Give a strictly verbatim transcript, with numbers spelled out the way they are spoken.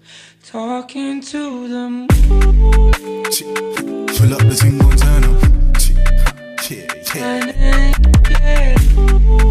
talking to the moon. Fill up the thing, gon' turn up. Yeah, yeah. And, yeah.